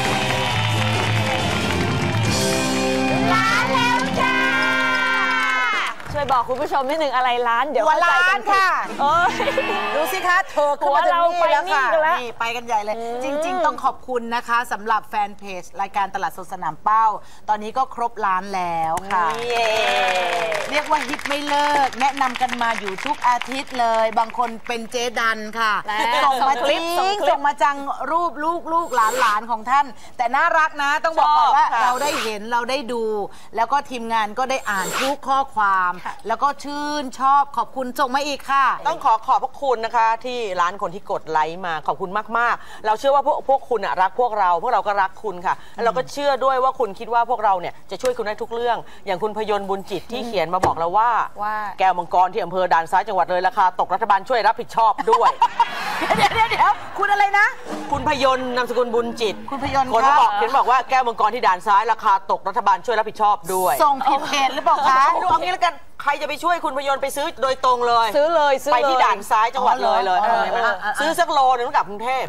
ร้านแล้วจ้าช่วยบอกคุณผู้ชมนิดนึงอะไรร้านเดี๋ยวร้านค่ะเออดูสิคะเธอขึ้นมาถึงนี่แล้วค่ะนี่ไปกันใหญ่เลยจริงๆต้องขอบคุณนะคะสำหรับแฟนเพจรายการตลาดสดสนามเป้าตอนนี้ก็ครบล้านแล้วค่ะเรียกว่าฮิตไม่เลิกแนะนำกันมาอยู่ทุกอาทิตย์เลยบางคนเป็นเจดันค่ะส่งมาจริงส่งมาจังรูปลูกลูกหลานหลานของท่านแต่น่ารักนะต้องบอกก่อนว่าเราได้เห็นเราได้ดูแล้วก็ทีมงานก็ได้อ่านทุกข้อความแล้วก็ชื่นชอบขอบคุณส่งมาอีกค่ะต้องขอขอบพระคุณนะคะที่ร้านคนที่กดไลค์มาขอบคุณมากๆเราเชื่อว่าพวกพวกคุณรักพวกเราพวกเราก็รักคุณค่ะแล้วเราก็เชื่อด้วยว่าคุณคิดว่าพวกเราเนี่ยจะช่วยคุณได้ทุกเรื่องอย่างคุณพยนต์บุญจิตที่เขียนมาบอกเราว่าแก้วมังกรที่อำเภอด่านซ้ายจังหวัดเลยราคาตกรัฐบาลช่วยรับผิดชอบด้วยเดี๋ยวเดี๋ยวเดี๋ยวคุณอะไรนะคุณพยนต์นามสกุลบุญจิตคุณพยนต์คนบอกเขียนบอกว่าแก้วมังกรที่ด่านซ้ายราคาตกรัฐบาลช่วยรับผิดชอบด้วยส่งผิดเพจหรือเปล่าคะเอางี้แล้วกันใครจะไปช่วยคุณพยนต์ไปซื้อโดยตรงเลยซื้อเลยไปที่ด่านซ้ายจังหวัดเลยเลยซื้อสักโลนึงกลับกรุงเทพ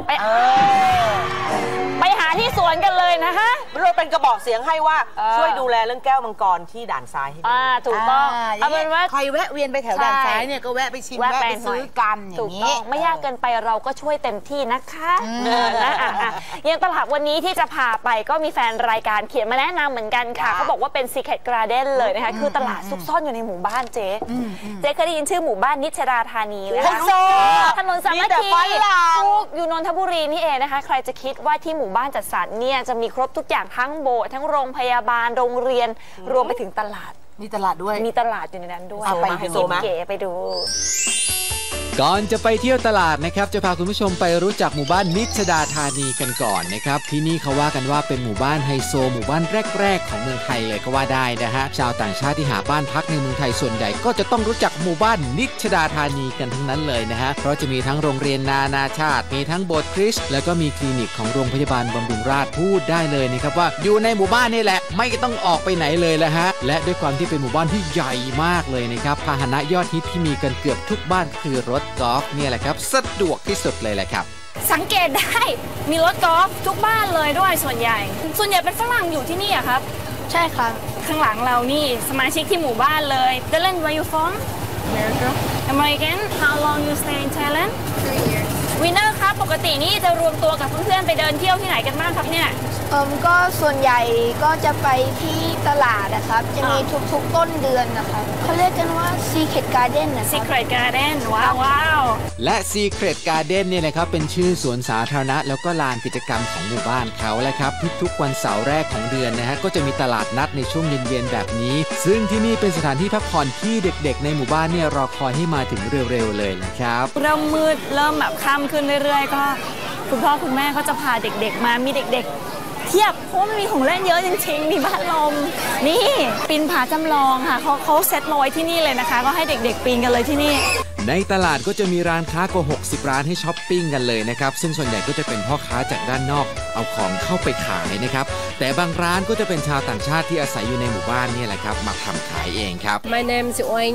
ไปหาที่สวนกันเลยนะฮะเราเป็นกระบอกเสียงให้ว่าช่วยดูแลเรื่องแก้วมังกรที่ด่านซ้ายให้อ่าถูกต้องเอาเป็นว่าใครแวะเวียนไปแถวด่านซ้ายเนี่ยก็แวะไปชิมแวะไปซื้อกันอย่างนี้ไม่ยากเกินไปเราก็ช่วยเต็มที่นะคะอย่างตลาดวันนี้ที่จะพาไปก็มีแฟนรายการเขียนมาแนะนำเหมือนกันค่ะเขาบอกว่าเป็น Secret Garden เลยนะคะคือตลาดซุกซ่อนอยู่ในหมู่บ้านเจ๊เจ๊เคยได้ยินชื่อหมู่บ้านนิชดาธานีไหมคะถนนสามัคคีอยู่นนทบุรีนี่เองนะคะใครจะคิดว่าที่หมู่บ้านจัดสรรเนี่ยจะมีครบทุกอย่างทั้งโบสถ์ทั้งโรงพยาบาลโรงเรียนรวมไปถึงตลาดมีตลาดด้วยมีตลาดอยู่ในนั้นด้วยไปดูเก๋ไปดูก่อนจะไปเที่ยวตลาดนะครับจะพาคุณผู้ชมไปรู้จักหมู่บ้านนิชดาธานีกันก่อนนะครับที่นี่เขาว่ากันว่าเป็นหมู่บ้านไฮโซหมู่บ้านแรกๆของเมืองไทยเลยก็ว่าได้นะฮะชาวต่างชาติที่หาบ้านพักในเมืองไทยส่วนใหญ่ก็จะต้องรู้จักหมู่บ้านนิชดาธานีกันทั้งนั้นเลยนะฮะเพราะจะมีทั้งโรงเรียนนานาชาติมีทั้งโบสถ์คริสต์แล้วก็มีคลินิกของโรงพยาบาลบำรุงราษฎร์พูดได้เลยนะครับว่าอยู่ในหมู่บ้านนี่แหละไม่ต้องออกไปไหนเลยละฮะและด้วยความที่เป็นหมู่บ้านที่ใหญ่มากเลยนะครับพาหนะยอดฮิตที่มีกันเกือบทุกบ้านคือรถกอล์ฟเนี่ยแหละครับสะดวกที่สุดเลยแหละครับสังเกตได้มีรถกอล์ฟทุกบ้านเลยด้วยส่วนใหญ่ส่วนใหญ่เป็นฝรั่งอยู่ที่นี่อะครับใช่ครับข้างหลังเรานี่สมาชิกที่หมู่บ้านเลย Dylan where you from America American How long you stay in Thailand three years วินเนอร์ครับปกตินี่จะรวมตัวกับเพื่อนๆไปเดินเที่ยวที่ไหนกันบ้างครับเนี่ยเอิมก็ส่วนใหญ่ก็จะไปที่ตลาดนะครับจะมีทุกๆต้นเดือนนะครับเขาเรียกกันว่า Secret Garden นะครับ Secret Garden ว้าวว้าวและ Secret Garden เนี่ยนะครับเป็นชื่อสวนสาธารณะแล้วก็ลานกิจกรรมของหมู่บ้านเขาแหละครับทุกๆวันเสาร์แรกของเดือนนะฮะก็จะมีตลาดนัดในช่วงเย็นๆแบบนี้ซึ่งที่นี่เป็นสถานที่พักผ่อนที่เด็กๆในหมู่บ้านเนี่ยรอคอยให้มาถึงเร็วๆเลยนะครับเริ่มมืดเริ่มแบบค่ำขึ้นเรื่อยๆก็คุณพ่อคุณแม่ก็จะพาเด็กๆมามีเด็กๆเทียบเพราะมันมีของเล่นเยอะจริงๆมีบ้านลมนี่ปีนผาจำลองค่ะเขาเขาเซตมาไว้ที่นี่เลยนะคะก็ให้เด็กๆปีนกันเลยที่นี่ในตลาดก็จะมีร้านค้ากว่าหกสิบร้านให้ช้อปปิ้งกันเลยนะครับซึ่งส่วนใหญ่ก็จะเป็นพ่อค้าจากด้านนอกเอาของเข้าไปขายนะครับแต่บางร้านก็จะเป็นชาวต่างชาติที่อาศัยอยู่ในหมู่บ้านนี่แหละครับมาทำขายเองครับ My name is Owen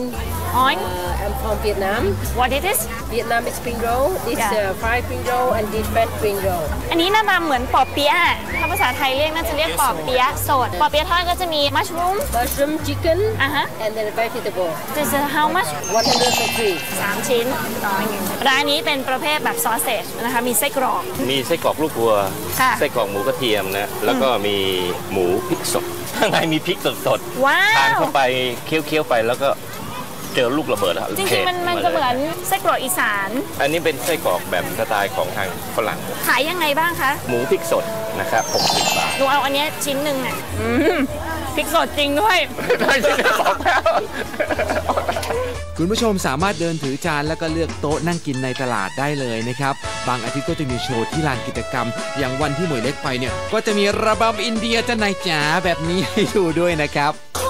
Oink. Uh, I'm from Vietnam. What is this? Vietnam is spring roll. This Yeah. uh, fried spring roll and this fat spring roll. อันนี้หน้าตาเหมือนปอเปี๊ยะถ้าภาษาไทยเรียกน่าจะเรียกปอเปี๊ยะสดปอเปี๊ยะทอดก็จะมี mushroom Mushroom, chicken, อ่ะฮะ and then vegetable. This is how much one hundred three. สามชิ้นร้านนี้เป็นประเภทแบบซอสเซจนะคะมีไส้กรอกมีไส้กรอกลูกวัวค่ะไส้กรอกหมูกระเทียมนะ แล้วก็มีหมูพริกสด ข้างในมีพริกสดว้าวทานเข้าไปเคี้ยวๆไปแล้วก็เจอลูกระเบิดแล้วจริงๆมันมันจะเหมือนไส้กรอกอีสานอันนี้เป็นไส้กรอกแบบสไตล์ของทางฝรั่งขายยังไงบ้างคะหมูพริกสดนะครับหกสิบบาทหนูเอาอันเนี้ยชิ้นหนึ่งอ่ะอืมพริกสดจริงด้วยคุณผู้ชมสามารถเดินถือจานแล้วก็เลือกโต๊ะนั่งกินในตลาดได้เลยนะครับบางอาทิตย์ก็จะมีโชว์ที่ลานกิจกรรม อย่างวันที่หมวยเล็กไปเนี่ยก็จะมีระบำอินเดียจะนายจ๋าแบบนี้ให้ดูด้วยนะครับ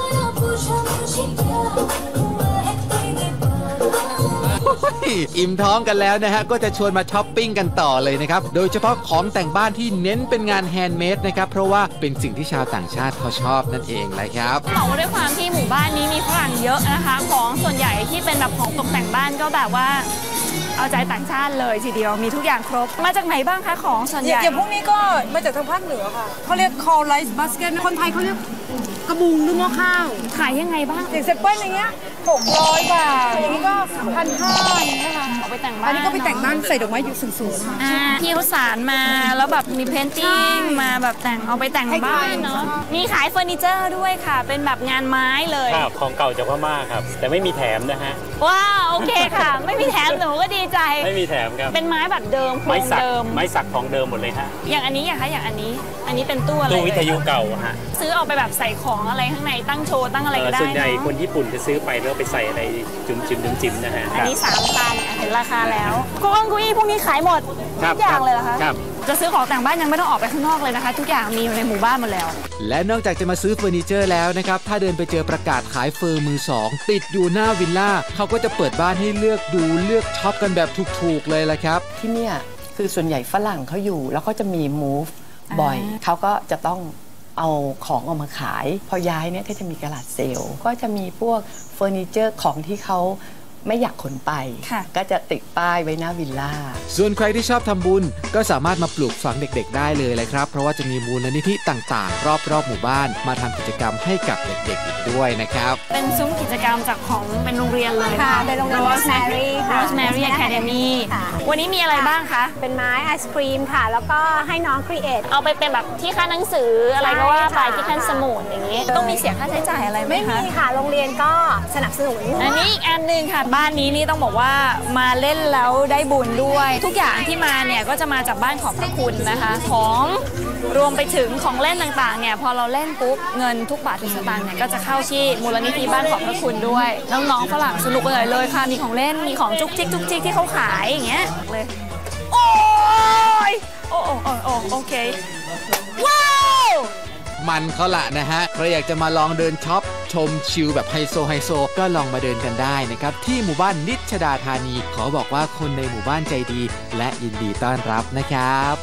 อิ่มท้องกันแล้วนะฮะก็จะชวนมาช้อปปิ้งกันต่อเลยนะครับโดยเฉพาะของแต่งบ้านที่เน้นเป็นงานแฮนด์เมดนะครับเพราะว่าเป็นสิ่งที่ชาวต่างชาติเขาชอบนั่นเองเลยครับบอกว่าด้วยความที่หมู่บ้านนี้มีฝรั่งเยอะนะคะของส่วนใหญ่ที่เป็นแบบของตกแต่งบ้านก็แบบว่าเอาใจต่างชาติเลยทีเดียวมีทุกอย่างครบมาจากไหนบ้างคะของส่วนใหญ่อย่างพวกนี้ก็มาจากทางภาคเหนือค่ะเขาเรียก call rice basket คนไทยเขาเรียกกระบุงหรือหม้อข้าวขายยังไงบ้างอย่างเซเปิ้ลอย่างเงี้ยหกร้อยบาทอย่างนี้ก็พันห้าอย่างเงี้ยค่ะเอาไปแต่งบ้านอันนี้ก็ไปแต่งบ้านใส่ดอกไม้อยู่สูงๆค่ะที่เขาสารมาแล้วแบบมีเพนติ้งมาแบบแต่งเอาไปแต่งบ้านเนาะมีขายเฟอร์นิเจอร์ด้วยค่ะเป็นแบบงานไม้เลยครับของเก่าจากพม่าครับแต่ไม่มีแถมนะฮะว้าวโอเคค่ะไม่มีแถมหนูก็ดีใจไม่มีแถมครับเป็นไม้แบบเดิมไม้สักเดิมไม้สักของเดิมหมดเลยฮะอย่างอันนี้อย่างคะอย่างอันนี้อันนี้เป็นตู้อะไรตู้วิทยุเก่าฮะซื้อเอาไปแบบใส่ของอะไรข้างในตั้งโชว์ตั้งอะไรก็ได้ส่วนใหญ่คนญี่ปุ่นจะซื้อไปแล้วไปใส่อะไรจุ่มจิ้มจิ้มนะฮะอันนี้สามพันเห็นราคาแล้วกุ้งกุ้ยพวกนี้ขายหมดทุกอย่างเลยเหรอคะจะซื้อของแต่งบ้านยังไม่ต้องออกไปข้างนอกเลยนะคะทุกอย่างมีอยู่ในหมู่บ้านหมดแล้วและนอกจากจะมาซื้อเฟอร์นิเจอร์แล้วนะครับถ้าเดินไปเจอประกาศขายเฟอร์มือสองติดอยู่หน้าวิลล่าเขาก็จะเปิดบ้านให้เลือกดูเลือกช็อปกันแบบถูกๆเลยละครับที่เนี่ยคือส่วนใหญ่ฝรั่งเขาอยู่แล้วก็จะมี move บ่อยเขาก็จะต้องเอาของออกมาขายพอย้ายเนี่ยก็จะมีกระดาษเซลล์ก็จะมีพวกเฟอร์นิเจอร์ของที่เขาไม่อยากขนไปก็จะติดป้ายไว้หน้าวิลล่าส่วนใครที่ชอบทำบุญก็สามารถมาปลูกฝังเด็กๆได้เลยเลยครับเพราะว่าจะมีมูลนิธิต่างๆรอบๆหมู่บ้านมาทำกิจกรรมให้กับเด็กๆอีกด้วยนะครับเป็นซุ้มกิจกรรมจากของเป็นโรงเรียนเลยค่ะเป็นโรงเรียน Rosemary ค่ะ Rosemary Academy วันนี้มีอะไรบ้างคะเป็นไม้ไอศครีมค่ะแล้วก็ให้น้องครีเอทเอาไปเป็นแบบที่ค่าหนังสืออะไรก็ว่าไปที่ขั้นสมุดอย่างนี้ต้องมีเสียค่าใช้จ่ายอะไรไหมคะไม่มีค่ะโรงเรียนก็สนับสนุนอันนี้อีกอันนึงค่ะบ้านนี้นี่ต้องบอกว่ามาเล่นแล้วได้บุญด้วยทุกอย่างที่มาเนี่ยก็จะมาจากบ้านของพระคุณนะคะของรวมไปถึงของเล่นต่างๆเนี่ยพอเราเล่นปุ๊บเงินทุกบาททุกสตางค์เนี่ยก็จะเข้าที่มูลนิธิบ้านของพระคุณด้วยน้องๆฝรั่งสนุกเลยเลยค่ะมีของเล่นมีของจุกจิกจุกจิกที่เขาขายอย่างเงี้ยเลยโอ้ยโอ้โอ้โอ้โอ้โอเคว้าวมันเขาละนะฮะใครอยากจะมาลองเดินช็อปชมชิลแบบไฮโซไฮโซก็ลองมาเดินกันได้นะครับที่หมู่บ้านนิชดาธานีขอบอกว่าคนในหมู่บ้านใจดีและยินดีต้อนรับนะครับ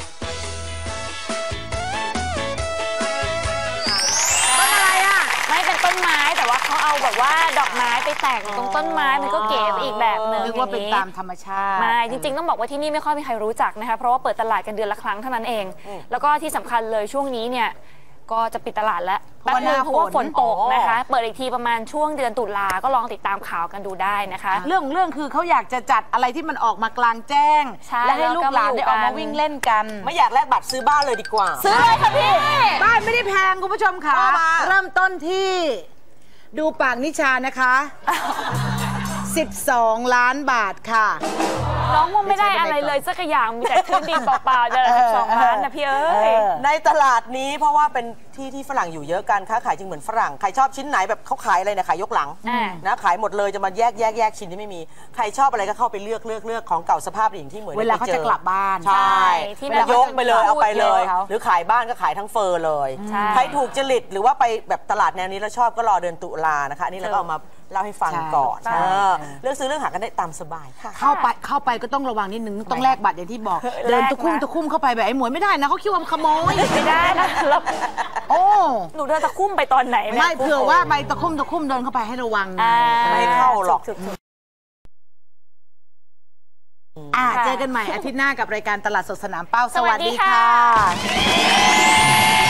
ต้นอะไรอ่ะไม่เป็นต้นไม้แต่ว่าเขาเอาแบบว่าดอกไม้ไปแต่งตรงต้นไม้มันก็เก๋อีกแบบนึงนึกว่าเป็นตามธรรมชาติไม่จริงๆต้องบอกว่าที่นี่ไม่ค่อยมีใครรู้จักนะคะเพราะว่าเปิดตลาดกันเดือนละครั้งเท่านั้นเองแล้วก็ที่สำคัญเลยช่วงนี้เนี่ยก็จะปิดตลาดแล้วแป๊บนึงเพราะว่าฝนตกนะคะเปิดอีกทีประมาณช่วงเดือนตุลาก็ลองติดตามข่าวกันดูได้นะคะเรื่องเรื่องคือเขาอยากจะจัดอะไรที่มันออกมากลางแจ้งและให้ลูกหลานได้ออกมาวิ่งเล่นกันไม่อยากแลกบัตรซื้อบ้านเลยดีกว่าซื้อเลยค่ะพี่บ้านไม่ได้แพงคุณผู้ชมค่ะเริ่มต้นที่ดูปากนิชานะคะสิบสองล้านบาทค่ะน้องว่าไม่ได้อะไรเลยสักอย่างมีแต่พื้นดินเปล่าๆเดือนละสิบสองล้านนะพี่เอ้ยในตลาดนี้เพราะว่าเป็นที่ที่ฝรั่งอยู่เยอะการค้าขายจึงเหมือนฝรั่งใครชอบชิ้นไหนแบบเขาขายอะไรเนี่ยขายยกหลังนะขายหมดเลยจะมาแยกแยกแยกชิ้นที่ไม่มีใครชอบอะไรก็เข้าไปเลือกเลือกเลือกของเก่าสภาพอย่างที่เหมือนเวลาเขาจะกลับบ้านใช่ยกไปเลยเอาไปเลยหรือขายบ้านก็ขายทั้งเฟอร์เลยใครถูกจริตหรือว่าไปแบบตลาดแนวนี้แล้วชอบก็รอเดือนตุลานะคะนี่เราก็เอามาเล่าให้ฟังก่อนเลือกซื้อเลือกหากันได้ตามสบายค่ะเข้าไปเข้าไปก็ต้องระวังนิดนึงต้องแลกบัตรอย่างที่บอกเดินตะคุ่มตะคุ่มเข้าไปแบบไอ้หมวยไม่ได้นะเขาคิดว่าขโมยไม่ได้นะโอ้หนูเดินตะคุ่มไปตอนไหนเนี่ยไม่เผื่อว่าใบตะคุ่มตะคุ่มเดินเข้าไปให้ระวังไม่เข้าหรอกอ่าเจอกันใหม่อาทิตย์หน้ากับรายการตลาดสดสนามเป้าสวัสดีค่ะ